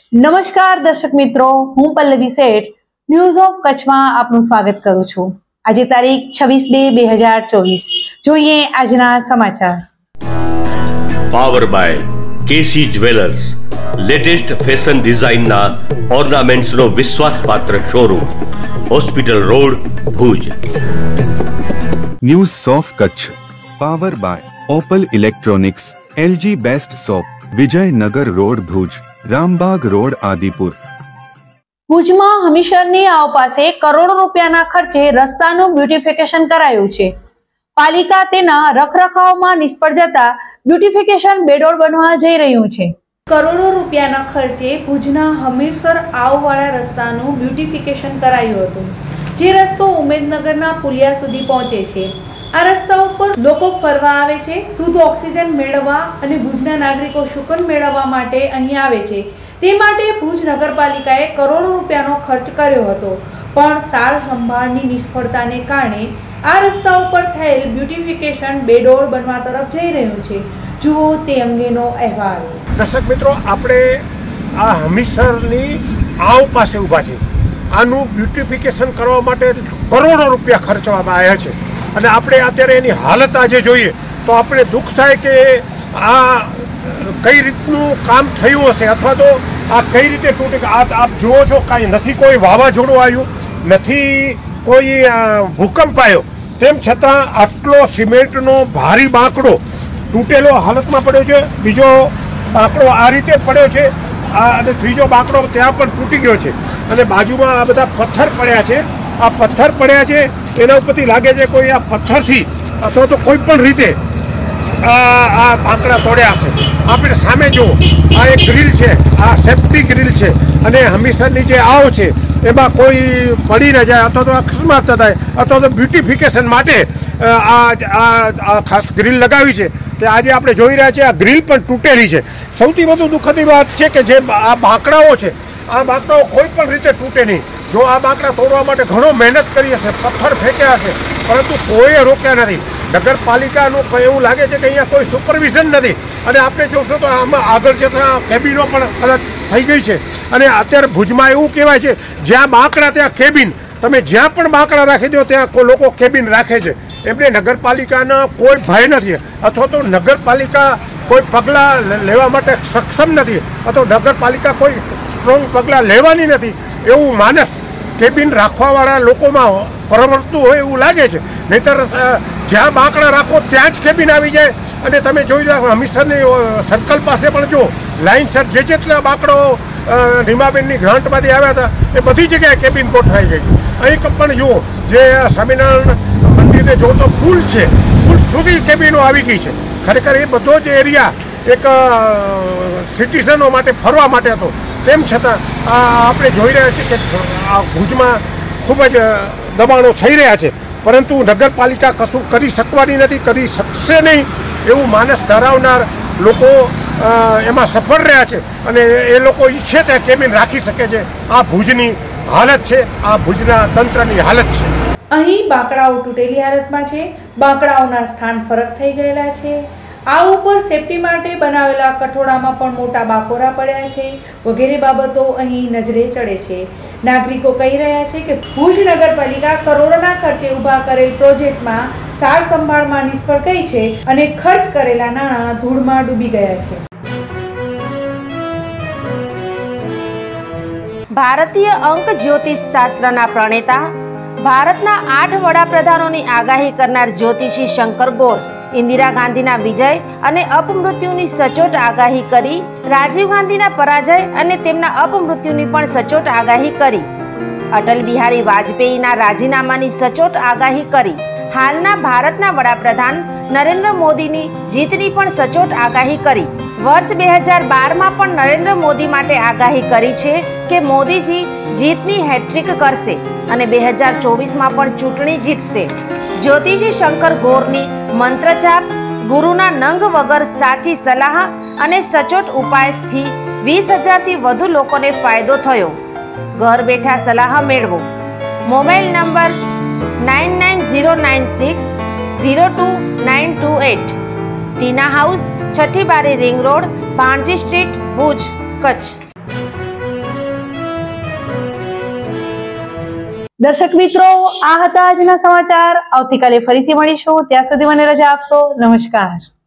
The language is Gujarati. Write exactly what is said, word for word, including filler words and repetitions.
નમસ્કાર દર્શક મિત્રો, હું પલ્લવી શેઠ ન્યૂઝ ઓફ કચ્છમાં આપનું સ્વાગત કરું છું। આજે તારીખ છવ્વીસ બે બે હજાર ચોવીસ। જોઈએ આજના સમાચાર। Power by KC jewellers, latest fashion ડિઝાઇનના ઓર્નામેન્ટ્સનો વિશ્વાસપાત્ર showroom, hospital road, Bhuj. News of Kutch power by Opal electronics, LG best shop, Vijaynagar road, Bhuj, Rambagh road, Adipur. ભુજમાં હમીરસરની આવ પાસે કરોડો રૂપિયાના ખર્ચે રસ્તાનું બ્યુટિફિકેશન કરાયું છે। પાલિકા તેના રખરખાવમાં નિષ્ફળ જતા બ્યુટિફિકેશન બેડોળ બનવા જઈ રહ્યું છે। કરોડો રૂપિયાના ખર્ચે ભુજના હમીરસર આવવાળા રસ્તાનું બ્યુટિફિકેશન કરાયું હતું, જે રસ્તો ઉમેદનગરના પુલિયા સુધી પહોંચે છે। આ રસ્તા ઉપર લોકો ફરવા આવે છે, શુદ્ધ ઓક્સિજન મેળવવા અને ભુજના નાગરિકો શુકન મેળવવા માટે અહીં આવે છે। તે માટે ભુજ નગરપાલિકાએ કરોડો રૂપિયાનો ખર્ચ કર્યો હતો, પણ સાર સંભાળની નિષ્ફળતાને કારણે આ રસ્તા ઉપર થયેલ બ્યુટિફિકેશન બેડોળ બનવા તરફ જઈ રહ્યું છે। જુઓ તે અંગેનો અહેવાલ। દર્શક મિત્રો, આપણે આ હમીરસરની આવ પાસે ઊભા છે। આનું બ્યુટિફિકેશન કરવા માટે કરોડો રૂપિયા ખર્ચવામાં આવ્યા છે અને આપણે અત્યારે એની હાલત આજે જોઈએ તો આપણે દુઃખ થાય કે આ કઈ રીતનું કામ થયું હશે અથવા તો આ કઈ રીતે તૂટે। આ આપ જુઓ છો, કાંઈ નથી કોઈ વાવાઝોડું આવ્યું, નથી કોઈ ભૂકંપ આવ્યો, તેમ છતાં આટલો સિમેન્ટનો ભારી બાંકડો તૂટેલો હાલતમાં પડ્યો છે। બીજો બાંકડો આ રીતે પડ્યો છે અને ત્રીજો બાંકડો ત્યાં પણ તૂટી ગયો છે અને બાજુમાં આ બધા પથ્થર પડ્યા છે। આ પથ્થર પડ્યા છે એના ઉપરથી લાગે છે કોઈ આ પથ્થરથી અથવા તો કોઈ પણ રીતે આ બાંકડા તોડ્યા હશે। આપણે સામે જુઓ, આ એક ગ્રીલ છે, આ સેફ્ટી ગ્રીલ છે અને હમીરસરની જે આવ છે એમાં કોઈ પડી ન જાય અથવા તો અકસ્માત ન થાય અથવા તો બ્યુટિફિકેશન માટે આ ખાસ ગ્રીલ લગાવી છે। તે આજે આપણે જોઈ રહ્યા છીએ આ ગ્રીલ પણ તૂટેલી છે। સૌથી વધુ દુઃખદની વાત છે કે જે આ બાંકડાઓ છે, આ બાંકડાઓ કોઈ પણ રીતે તૂટે નહીં। જો આ બાંકડા તોડવા માટે ઘણો મહેનત કરી હશે, પથ્થર ફેંક્યા હશે, પરંતુ કોઈએ રોક્યા નથી। નગરપાલિકાનું એવું લાગે છે કે અહીંયા કોઈ સુપરવિઝન નથી અને આપણે જોશો તો આમાં આગળ જતા કેબિનો પણ કદાચ થઈ ગઈ છે અને અત્યારે ભુજમાં એવું કહેવાય છે જ્યાં બાંકડા ત્યાં કેબિન। તમે જ્યાં પણ બાંકડા રાખી દો ત્યાં લોકો કેબિન રાખે છે। એમને નગરપાલિકાનો કોઈ ભય નથી અથવા તો નગરપાલિકા કોઈ પગલાં લેવા માટે સક્ષમ નથી અથવા નગરપાલિકા કોઈ સ્ટ્રોંગ પગલાં લેવાની નથી એવું માનસ કેબિન રાખવાવાળા લોકોમાં પ્રવર્તતું હોય એવું લાગે છે। નહીંતર જ્યાં બાંકડા રાખો ત્યાં જ કેબિન આવી જાય અને તમે જોઈ લો હમીરસરની સર્કલ પાસે પણ જો લાઇનસર જે જેટલા બાંકડો રીમાબેનની ગ્રાન્ટમાંથી આવ્યા હતા એ બધી જગ્યાએ કેબિન ગોઠવાઈ ગઈ। અહીં પણ જુઓ, જે સ્વામિનારાયણ મંદિરને જોતો પુલ છે, પુલ સુધી કેબિનો આવી ગઈ છે। ખરેખર એ બધો જ એરિયા એક સિટીઝનો માટે ફરવા માટે હતો, તેમ છતાં આપણે જોઈ રહ્યા છીએ કે આ ભુજમાં ખૂબ જ દબાણો થઈ રહ્યા છે, પરંતુ નગરપાલિકા કશું કરી શકવાની નથી, કરી શકશે નહીં એવું માનસ ધરાવનાર લોકો એમાં સફળ રહ્યા છે અને એ લોકો ઈચ્છે ત્યાં કેબિન રાખી શકે છે। આ ભુજની હાલત છે, આ ભુજના તંત્રની હાલત છે। અહીં બાંકડાઓ તૂટેલી હાલતમાં છે, બાંકડાઓના સ્થાન ફરક થઈ ગયેલા છે। આ ઉપર સેફટી માટે બનાવેલા કઠોળામાં પણ મોટા બાકોરા પડ્યા છે વગેરે બાબતો અહીં નજરે ચડે છે। નાગરિકો કહી રહ્યા છે કે ભુજ નગરપાલિકા કરોડોના ખર્ચે ઊભા કરેલ પ્રોજેક્ટમાં સાર સંભાળમાં નિષ્ફળ ગઈ છે અને ખર્ચ કરેલા નાણાં ધૂળમાં ડૂબી ગયા છે। ભારતીય અંક જ્યોતિષ શાસ્ત્રના પ્રણેતા, ભારતના આઠ વડાપ્રધાનોની આગાહી કરનાર જ્યોતિષી શંકર ગોર ઇન્દિરા ગાંધીના વિજય અને અપમૃત્યુની સચોટ આગાહી કરી, રાજીવ ગાંધીના પરાજય અને તેમના અપમૃત્યુની પણ સચોટ આગાહી કરી, અટલ બિહારી વાજપેયીના રાજીનામાની સચોટ આગાહી કરી, હાલના ભારતના વડાપ્રધાન નરેન્દ્ર મોદીની જીતની પણ સચોટ આગાહી કરી, વર્ષ બે હજાર બારમાં પણ નરેન્દ્ર મોદી માટે આગાહી કરી છે કે મોદીજી જીતની હેટ્રિક કરશે અને બે હજાર ચોવીસમાં પણ ચૂંટણી જીતશે। જ્યોતિષી શંકર ગોરની મંત્રજાપ, ગુરુના નંગ વગર સાચી સલાહ અને સચોટ ઉપાયથી વીસ હજારથી વધુ લોકોને ફાયદો થયો। ઘર બેઠા સલાહ મેળવો। Mobile number nine nine zero nine six zero two nine two eight. Tina house, છઠ્ઠી બારી, ring road, Bhanji street, Bhuj, Kutch. દર્શક મિત્રો, આ હતા આજના સમાચાર. આવતીકાલે ફરીથી મળીશું. ત્યાં સુધી મને રજા આપશો. નમસ્કાર.